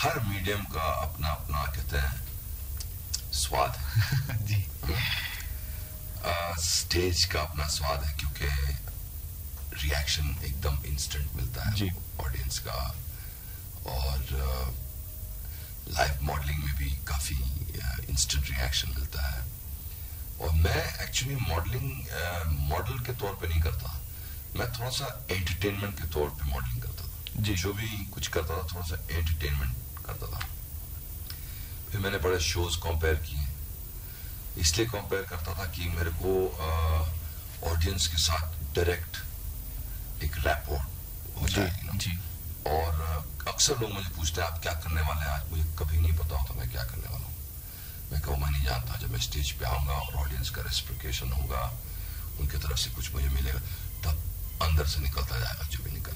हर medium का अपना अपना कहते हैं स्वाद जी। स्टेज का अपना स्वाद है क्योंकि रिएक्शन एकदम इंस्टेंट मिलता है ऑडियंस का, और लाइव मॉडलिंग में भी काफी इंस्टेंट रिएक्शन मिलता है। और मैं एक्चुअली मॉडल के तौर पे नहीं करता, मैं थोड़ा सा एंटरटेनमेंट के तौर पे मॉडलिंग करता था जी। जो भी कुछ करता था थोड़ा सा एंटरटेनमेंट करता था। फिर मैंने बड़े शोज कंपेयर किए, इसलिए कंपेयर करता था कि मेरे को ऑडियंस के साथ डायरेक्ट एक रैपोर्ट हो जाए जी। और अक्सर लोग मुझे पूछते हैं आप क्या करने वाले हैं आज, मुझे कभी नहीं पता होता मैं क्या करने वाला हूँ। मैं कहूँ मैं नहीं जानता, जब मैं स्टेज पे आऊंगा और ऑडियंस का रेस्पिरेशन होगा, उनकी तरफ से कुछ मुझे मिलेगा, तब अंदर से निकलता जाएगा जो भी निकलना